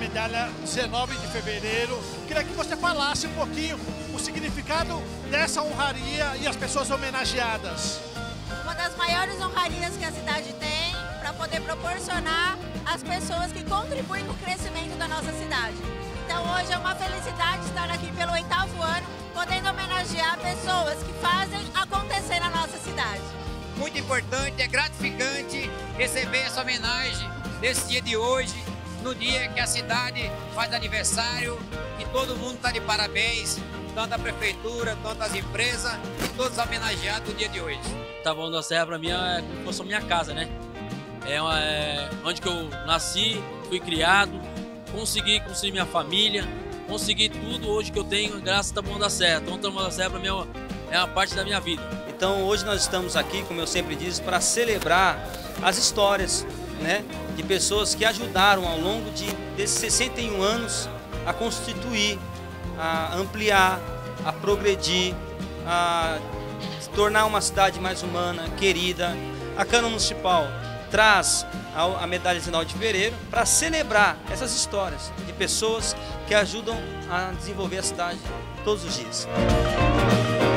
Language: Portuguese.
medalha 19 de fevereiro. Queria que você falasse um pouquinho o significado dessa honraria e as pessoas homenageadas. Uma das maiores honrarias que a cidade tem para poder proporcionar às pessoas que contribuem com o crescimento da nossa cidade. Então hoje é uma felicidade estar aqui pelo 8º ano, podendo homenagear pessoas que fazem acontecer na nossa cidade. Muito importante, é gratificante receber essa homenagem nesse dia de hoje, no dia que a cidade faz aniversário, e todo mundo está de parabéns, tanto a prefeitura, tanto as empresas, todos homenageados no dia de hoje. Taboão da Serra para mim é como se fosse a minha casa, né? É onde que eu nasci, fui criado, consegui construir minha família, consegui tudo hoje que eu tenho graças a Taboão da Serra. Então Taboão da Serra para mim é uma parte da minha vida. Então hoje nós estamos aqui, como eu sempre disse, para celebrar as histórias, né, de pessoas que ajudaram ao longo desses 61 anos a constituir, a ampliar, a progredir, a se tornar uma cidade mais humana, querida. A Câmara Municipal traz a medalha 19 de fevereiro para celebrar essas histórias de pessoas que ajudam a desenvolver a cidade todos os dias.